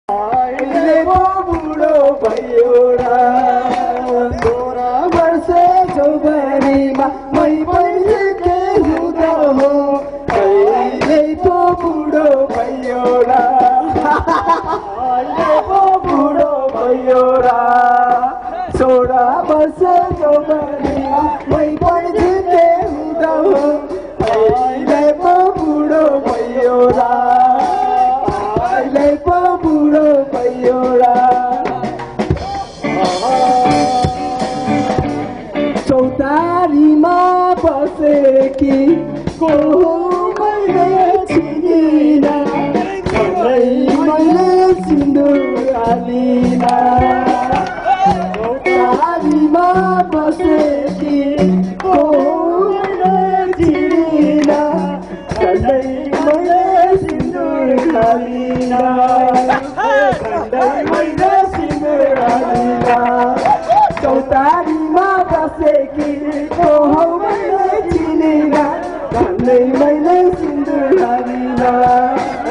अहिले म बुढो भयो र 16 वर्ष जवानीमा मै पनि के हुँदा हो अहिले पो बुढो भयो र अहिले पो बुढो भयो र 16 वर्ष जवानीमा मै पनि के हुँदा हो अहिले पो बुढो भयो र अहिले पो बुढो भयो र चौतारीमा बसेकी को मैले चिनिन मैले सिन्दुर हालिन चौतारीमा बसेकी को मैले चिनिन मैले सिन्दुर हालिन मैले सिन्दुर हालिन चौतारीमा बसेकी को मैले चिनिन मैले सिन्दुर हालिन